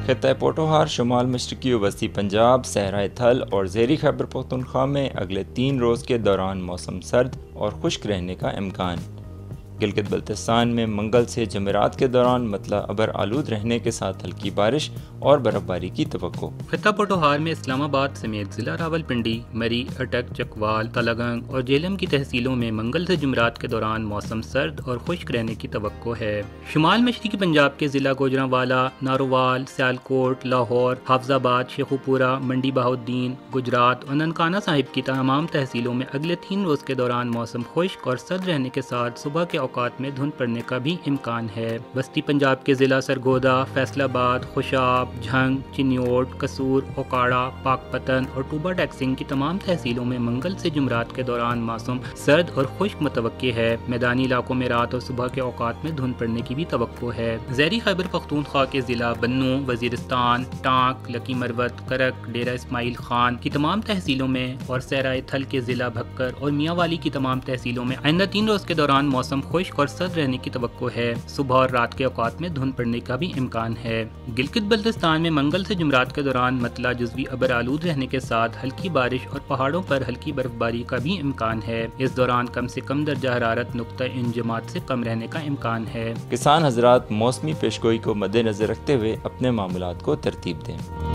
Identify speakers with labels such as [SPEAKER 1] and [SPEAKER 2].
[SPEAKER 1] خطہ پوٹوہار، شمال مشرقی و وسطی پنجاب، صحرائے تھل اور زیریں خیبر پختونخوا میں اگلے 3 روز کے دوران موسم سرد اور خشک رہنے کا امکان۔ گلگت بلتستان میں منگل سے جمعرات کے دوران مطلع ابر آلود رہنے کے ساتھ ہلکی بارش اور برف باری کی توقع۔
[SPEAKER 2] خطہ پوٹوہار میں اسلام آباد سمیت ضلع راولپنڈی، مری، اٹک، چکوال، تلگنگ اور جیلم کی تحصیلوں میں منگل سے جمعرات کے دوران موسم سرد اور خشک رہنے کی توقع ہے۔ شمال مشرقی پنجاب کے ضلع گوجرانوالا، نارووال، سیالکوٹ، لاہور، حافظ آباد، شیخوپورہ، منڈی بہاؤالدین، گجرات اور ننکانہ صاحب کی تمام تحصیلوں میں اگلے 3 روز کے دوران موسم خشک اور سرد رہنے کے ساتھ صبح کے اوقات میں دھند پڑنے کا بھی امکان ہے۔ وسطی پنجاب کے ضلع سرگودا، فیصل آباد، خوشاب، جھنگ، چنیوٹ، قصور، اوکاڑا، پاک پتن اور ٹوبا ٹیکسنگ کی تمام تحصیلوں میں منگل سے جمعرات کے دوران موسم سرد اور خشک متوقع ہے۔ میدانی علاقوں میں رات اور صبح کے اوقات میں دھند پڑنے کی بھی توقع ہے۔ زیریں خیبر پختونخوا کے ضلع بنوں، وزیرستان، ٹانک، لکی مروت، کرک، ڈیرہ اسماعیل خان کی تمام تحصیلوں میں اور صحرائے تھل کے ضلع بھکر اور میاں والی کی تمام تحصیلوں میں آئندہ 3 روز کے دوران موسم خشک اور سرد رہنے کی توقع ہے۔ صبح اور رات کے اوقات میں دھند پڑنے کا بھی امکان ہے۔ گلگت بلتستان میں منگل سے جمعرات کے دوران مطلع جزوی ابر آلود رہنے کے ساتھ ہلکی بارش اور پہاڑوں پر ہلکی برف باری کا بھی امکان ہے۔ اس دوران کم سے کم درجہ حرارت نقطہ انجماد سے کم رہنے کا امکان ہے۔
[SPEAKER 1] کسان حضرات موسمی پیشگوئی کو مد نظر رکھتے ہوئے اپنے معاملات کو ترتیب دیں۔